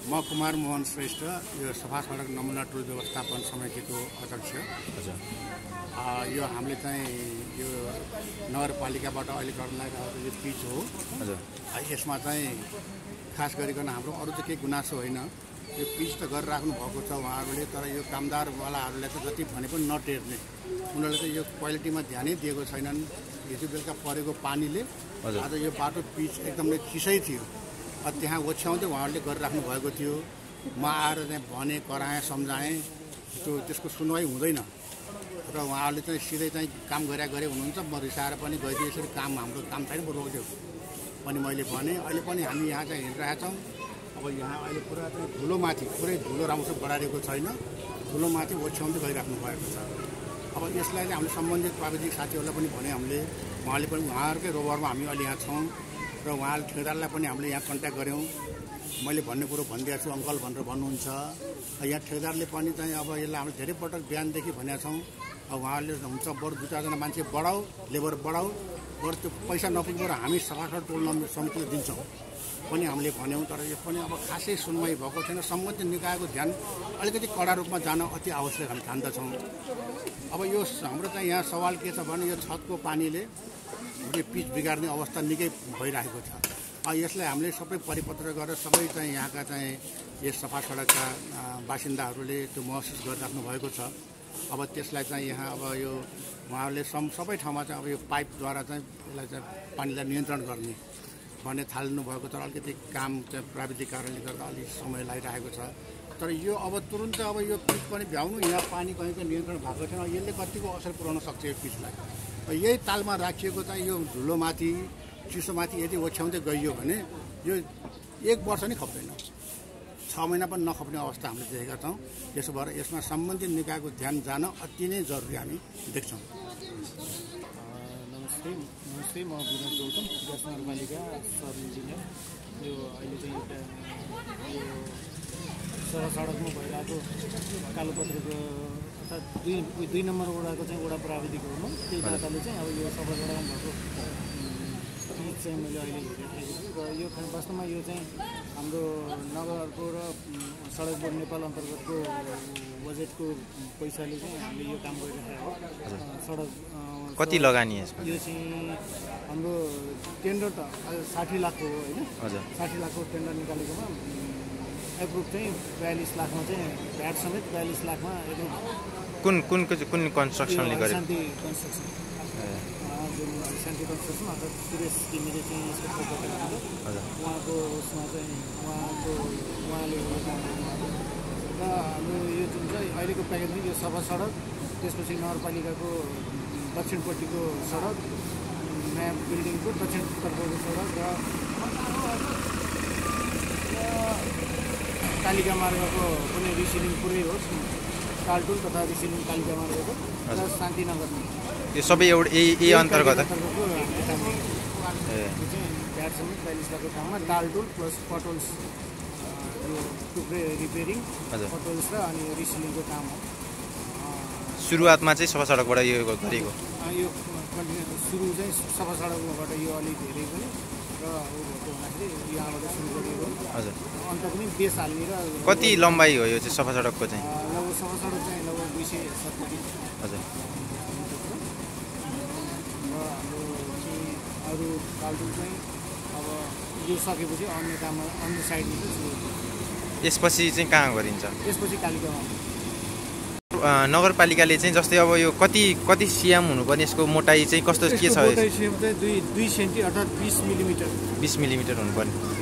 म कुमार मोहन श्रेष्ठ यो सफा सडक नमुना टोल व्यवस्थापन समितिको अध्यक्ष। हजुर यो हामीले चाहिँ यो नगरपालिकाबाट अहिले गर्न लागेको यो पिच हो। हजुर यसमा चाहिँ खास गरिकन हाम्रो अरू चाहिँ केही गुनासो होइन। यो पिच त गरिराख्नु भएको छ उहाँहरूले, तर यो कामदारवालाहरूले त जति भने पनि नटेर्ने, उनीहरूले चाहिँ यो क्वालिटीमा ध्यानै दिएको छैनन्। हिजो बेलुका परेको पानीले आज यो बाटो पिच एकदमै चिसै थियो। त्यहाँ ओछ्याउँदै उहाँहरूले गरिराख्नु भएको थियो। म आएर चाहिँ भने, कराएँ, सम्झाएँ, त्यसको सुनवाई हुँदैन र उहाँहरूले चाहिँ सिधै चाहिँ काम गरे हुनुहुन्छ। म रिसाएर पनि गइदिएँ, यसरी हाम्रो काम छैन, म रोक्यो पनि मैले भने। अहिले पनि हामी यहाँ चाहिँ हिँडिरहेका छौँ। अब यहाँ अहिले पुरा चाहिँ धुलोमाथि पुरै धुलो राम्रोसँग बढाइरहेको छैन, धुलोमाथि ओछ्याउँदै गइराख्नु भएको छ। अब यसलाई चाहिँ हामीले सम्बन्धित प्राविधिक साथीहरूलाई पनि भने हामीले, उहाँले पनि उहाँहरूकै रोबरमा हामी अहिले यहाँ छौँ र उहाँले ठेकेदारलाई पनि हामीले यहाँ कन्ट्याक्ट गऱ्यौँ। मैले भन्ने कुरो भनिदिएको छु अङ्कल भनेर भन्नुहुन्छ। यहाँ ठेकेदारले पनि चाहिँ अब यसलाई हामीले धेरै पटक बिहानदेखि भनेका छौँ। अब उहाँहरूले हुन्छ बरु 2-4जना मान्छे बढाऊ, लेबर बढाऊ, बरु त्यो पैसा नपुग्दा हामी सफा टोल समितिले दिन्छौँ पनि हामीले भन्यौँ। तर यो पनि अब खासै सुनवाई भएको छैन। सम्बन्धित निकायको ध्यान अलिकति कडा रूपमा जान अति आवश्यक हामी ठान्दछौँ। अब यो हाम्रो चाहिँ यहाँ सवाल के छ भने यो छतको पानीले यो पिच बिगार्ने अवस्था निकै भइरहेको छ। यसलाई हामीले सबै परिपत्र गरेर सबै चाहिँ यहाँका चाहिँ यस सफा सडकका बासिन्दाहरूले त्यो महसुस गरिराख्नु भएको छ। अब त्यसलाई चाहिँ यहाँ अब यो उहाँहरूले सबै ठाउँमा चाहिँ अब यो पाइपद्वारा चाहिँ यसलाई चाहिँ पानीलाई नियन्त्रण गर्ने भन्ने थाल्नु भएको छ। अलिकति काम चाहिँ प्राविधिक कारणले गर्दा अलिक समय लागिरहेको छ। तर यो अब तुरुन्तै अब यो पिच पनि भ्याउनु, यहाँ पानी कहीँको नियन्त्रण भएको छैन। यसले कतिको असर पुर्याउन सक्छ यो पिचलाई। यही तालमा राखिएको चाहिँ यो धुलोमाथि चिसोमाथि यदि ओछ्याउँदै गइयो भने यो 1 वर्ष नै खप्दैन, 6 महिना पनि नखप्ने अवस्था हामीले देखेका छौँ। त्यसो भएर यसमा सम्बन्धित निकायको ध्यान जान अति नै जरुरी हामी देख्छौँ। नमस्ते, म विनोद गौतम, ग्यास नगरपालिका सब इन्जिनियर। यो अहिले चाहिँ एउटा यो सडक सडकमा भइरहेको कालोपत्रेको अर्थात् 2 नम्बर वडाको चाहिँ वडा प्राविधिक हुनु, त्यही नाताले चाहिँ अब यो सफा सडकमा भएको पिच चाहिँ मैले अहिले हेरिरहेको छु। र यो वास्तवमा यो चाहिँ हाम्रो नगरको र सडक बोर्ड नेपाल अन्तर्गतको बजेटको पैसाले चाहिँ हामीले यो काम गरिरहेको हो। सडक कति लगानी यसमा? यो चाहिँ हाम्रो टेन्डर त 60 लाखको हो होइन। हजुर 60 लाखको टेन्डर निकालेकोमा एप्रुभ चाहिँ 42 लाखमा चाहिँ भ्याट समेत 42 लाखमा एप्रुभ। कुन कन्स्ट्रक्सनले गरे? शान्ति कन्स्ट्रक्सन, जुन शान्ति कन्स्ट्रक्सन अर्थात् सुरेश घिमिरे चाहिँ यसको प्रोजेक्ट उहाँको उसमा चाहिँ उहाँले र हाम्रो यो जुन चाहिँ अहिलेको प्याकेजमा यो सफा सडक, त्यसपछि नगरपालिकाको दक्षिणपट्टिको सडक, नयाँ बिल्डिङको दक्षिणतर्फको सडक र कालिका मार्गको कुनै रिसिलिङ पुरै होस्, टालटुल तथा रिसिलिङ कालिका मार्गको र शान्तिनगर, यो सबै यही अन्तर्गत भ्याटसम्म 42 लाखको ठाउँमा टालटुल प्लस पटोल्स, यो टुक्रे रिपेयरिङ, पटोल्स र अनि रिसिलिङको काम हो। सुरुवातमा चाहिँ सफा सडकबाट यो गरेको, यो सुरु चाहिँ सफा सडकबाट यो अलिक धेरै पनि र हुँदाखेरि यहाँबाट सुरु गरिएको। हजुर अन्त पनि बेस हाल्ने र कति लम्बाइ हो यो चाहिँ सफा सडकको चाहिँ? लगभग सफा सडक चाहिँ लगभग 270। हजुर र हाम्रो चाहिँ अरू टालटुल चाहिँ अब यो सकेपछि अन्य काममा अन्य साइडमा चाहिँ यसपछि चाहिँ कहाँ गरिन्छ? त्यसपछि कालिकामा। नगरपालिकाले चाहिँ जस्तै अब यो कति सिएम हुनुपर्ने, यसको मोटाइ चाहिँ कस्तो के छ? मोटाइ सिएम चाहिँ 2 सेन्टि अर्थात् 20 मिलिमिटर हुनुपर्ने।